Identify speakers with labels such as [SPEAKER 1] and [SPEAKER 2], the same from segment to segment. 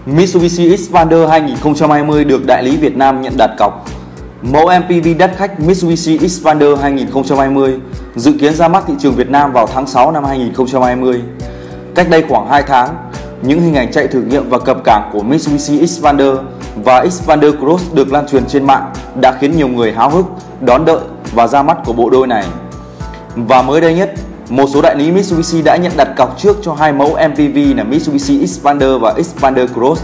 [SPEAKER 1] Mitsubishi Xpander 2020 được đại lý Việt Nam nhận đặt cọc. Mẫu MPV đắt khách Mitsubishi Xpander 2020 dự kiến ra mắt thị trường Việt Nam vào tháng 6 năm 2020. Cách đây khoảng 2 tháng, những hình ảnh chạy thử nghiệm và cập cảng của Mitsubishi Xpander và Xpander Cross được lan truyền trên mạng đã khiến nhiều người háo hức đón đợi và ra mắt của bộ đôi này. Và mới đây nhất, một số đại lý Mitsubishi đã nhận đặt cọc trước cho hai mẫu MPV là Mitsubishi Xpander và Xpander Cross.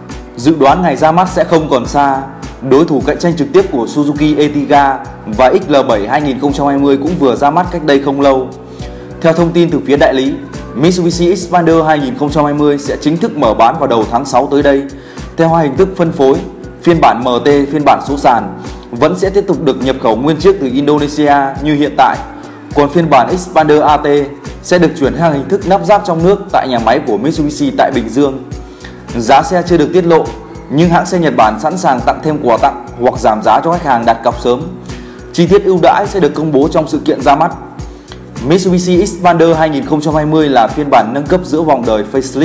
[SPEAKER 1] Dự đoán ngày ra mắt sẽ không còn xa. Đối thủ cạnh tranh trực tiếp của Suzuki Ertiga và XL7 2020 cũng vừa ra mắt cách đây không lâu. Theo thông tin từ phía đại lý, Mitsubishi Xpander 2020 sẽ chính thức mở bán vào đầu tháng 6 tới đây. Theo hai hình thức phân phối, phiên bản MT, phiên bản số sàn vẫn sẽ tiếp tục được nhập khẩu nguyên chiếc từ Indonesia như hiện tại. Còn phiên bản Xpander AT sẽ được chuyển sang hình thức lắp ráp trong nước tại nhà máy của Mitsubishi tại Bình Dương. Giá xe chưa được tiết lộ, nhưng hãng xe Nhật Bản sẵn sàng tặng thêm quà tặng hoặc giảm giá cho khách hàng đặt cọc sớm. Chi tiết ưu đãi sẽ được công bố trong sự kiện ra mắt. Mitsubishi Xpander 2020 là phiên bản nâng cấp giữa vòng đời facelift,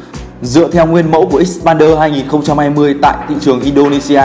[SPEAKER 1] dựa theo nguyên mẫu của Xpander 2020 tại thị trường Indonesia.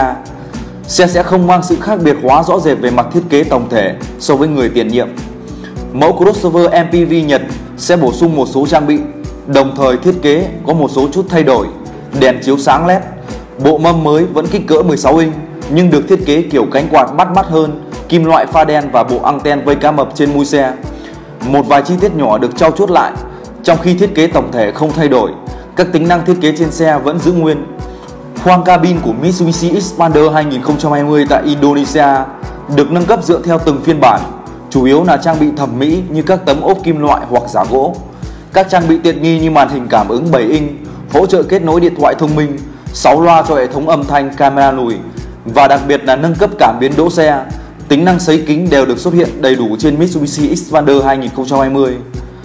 [SPEAKER 1] Xe sẽ không mang sự khác biệt hóa rõ rệt về mặt thiết kế tổng thể so với người tiền nhiệm. Mẫu crossover MPV Nhật sẽ bổ sung một số trang bị, đồng thời thiết kế có một số chút thay đổi. Đèn chiếu sáng LED, bộ mâm mới vẫn kích cỡ 16 inch nhưng được thiết kế kiểu cánh quạt bắt mắt hơn, kim loại pha đen và bộ anten vây cá mập trên mui xe. Một vài chi tiết nhỏ được trau chuốt lại, trong khi thiết kế tổng thể không thay đổi, các tính năng thiết kế trên xe vẫn giữ nguyên. Khoang cabin của Mitsubishi Xpander 2020 tại Indonesia được nâng cấp dựa theo từng phiên bản, chủ yếu là trang bị thẩm mỹ như các tấm ốp kim loại hoặc giả gỗ. Các trang bị tiện nghi như màn hình cảm ứng 7 inch, hỗ trợ kết nối điện thoại thông minh, 6 loa cho hệ thống âm thanh, camera lùi và đặc biệt là nâng cấp cảm biến đỗ xe. Tính năng sấy kính đều được xuất hiện đầy đủ trên Mitsubishi Xpander 2020.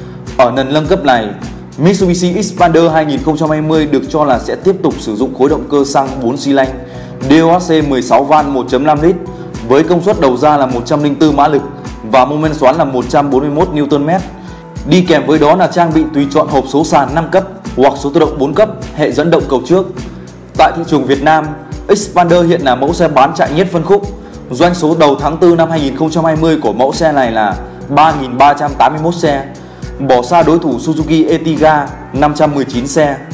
[SPEAKER 1] Ở lần nâng cấp này, Mitsubishi Xpander 2020 được cho là sẽ tiếp tục sử dụng khối động cơ xăng 4 xi lanh DOHC 16 van 1.5 lít với công suất đầu ra là 104 mã lực và mô men xoắn là 141 Nm. Đi kèm với đó là trang bị tùy chọn hộp số sàn 5 cấp hoặc số tự động 4 cấp, hệ dẫn động cầu trước. Tại thị trường Việt Nam, Xpander hiện là mẫu xe bán chạy nhất phân khúc. Doanh số đầu tháng 4 năm 2020 của mẫu xe này là 3.381 xe, bỏ xa đối thủ Suzuki Ertiga 519 xe.